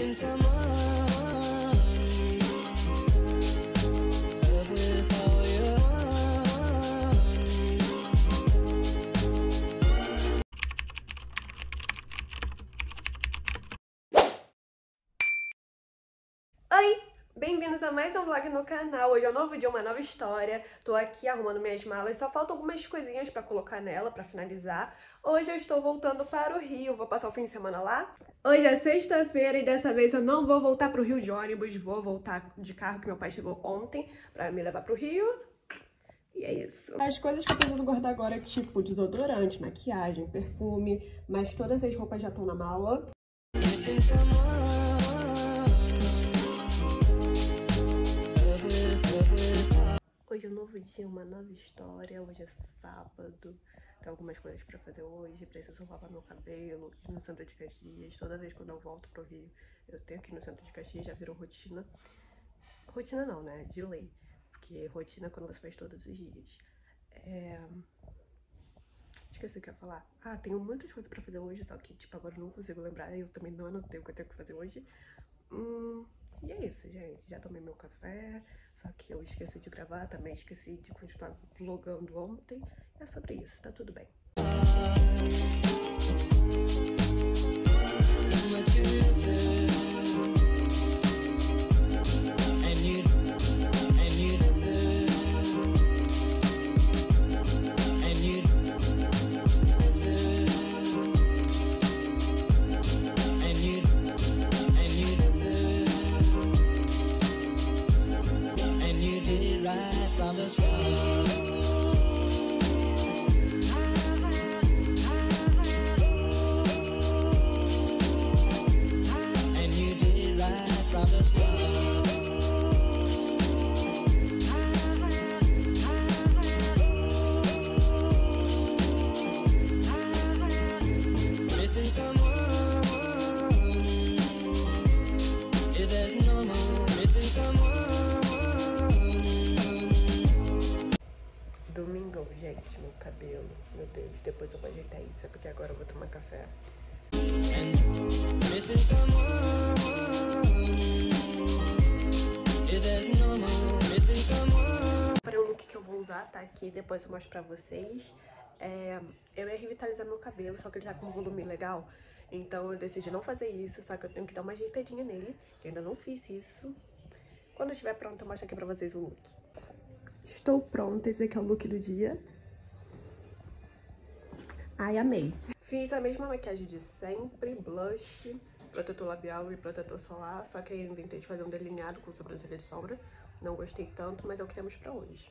Missing someone. Oi! Bem-vindos a mais um vlog no canal. Hoje é um novo dia, uma nova história. Tô aqui arrumando minhas malas, só faltam algumas coisinhas pra colocar nela, pra finalizar. Hoje eu estou voltando para o Rio, vou passar o fim de semana lá. Hoje é sexta-feira e dessa vez eu não vou voltar pro Rio de ônibus, vou voltar de carro que meu pai chegou ontem pra me levar pro Rio. E é isso. As coisas que eu preciso guardar agora é tipo desodorante, maquiagem, perfume, mas todas as roupas já estão na mala. Missing someone. Hoje é um novo dia, uma nova história. Hoje é sábado, tem algumas coisas pra fazer hoje. Preciso lavar meu cabelo, ir no centro de Caxias. Toda vez quando eu volto pro Rio, eu tenho que ir no centro de Caxias, já virou rotina. Rotina não, né? De lei. Porque rotina é quando você faz todos os dias. Esqueci o que eu ia falar. Ah, tenho muitas coisas pra fazer hoje, só que tipo, agora eu não consigo lembrar. Eu também não anotei o que eu tenho que fazer hoje. E é isso, gente. Já tomei meu café, só que eu esqueci de gravar, também esqueci de continuar vlogando ontem. É sobre isso, tá tudo bem. Missing someone. Is as normal. Missing someone. Domingão, gente, meu cabelo. Meu Deus, depois eu vou ajeitar isso, é porque agora eu vou tomar café. Missing someone. Is as normal. Missing someone. Para o look que eu vou usar, tá aqui, depois eu mostro pra vocês. Eu ia revitalizar meu cabelo, só que ele tá com um volume legal. Então eu decidi não fazer isso, só que eu tenho que dar uma ajeitadinha nele, que eu ainda não fiz isso. Quando eu estiver pronta, eu mostro aqui pra vocês o look. Estou pronta, esse aqui é o look do dia. Ai, amei. Fiz a mesma maquiagem de sempre, blush, protetor labial e protetor solar, só que aí eu inventei de fazer um delineado com sobrancelha de sombra. Não gostei tanto, mas é o que temos pra hoje.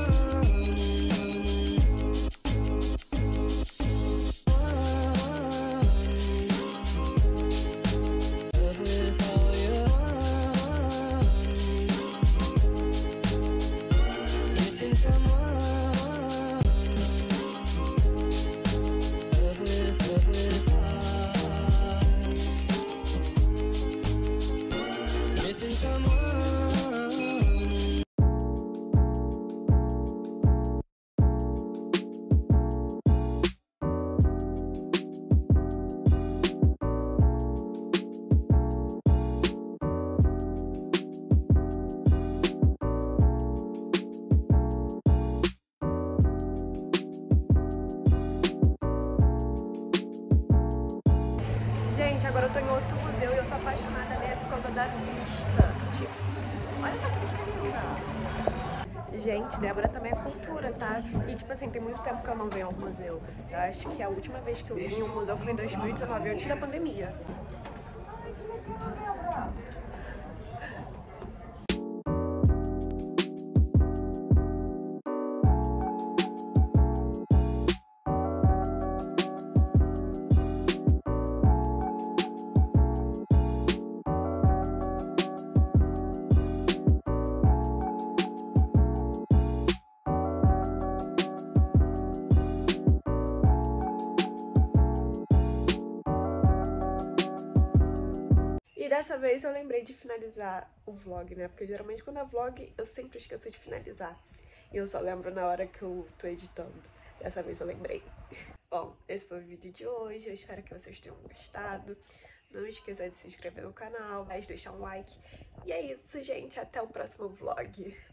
Missing someone. Missing someone. Gente, agora eu tô em outro museu e eu sou apaixonada nessa por causa da vista. Tipo, olha só que vista linda. Gente, Débora também é cultura, tá? E tipo assim, tem muito tempo que eu não venho ao museu. Eu acho que a última vez que eu vim ao museu foi em 2019, antes da pandemia. dessa vez eu lembrei de finalizar o vlog, né? Porque geralmente quando é vlog eu sempre esqueço de finalizar. E eu só lembro na hora que eu tô editando. Dessa vez eu lembrei. Bom, esse foi o vídeo de hoje. Eu espero que vocês tenham gostado. Não esqueça de se inscrever no canal, deixar um like. E é isso, gente. Até o próximo vlog.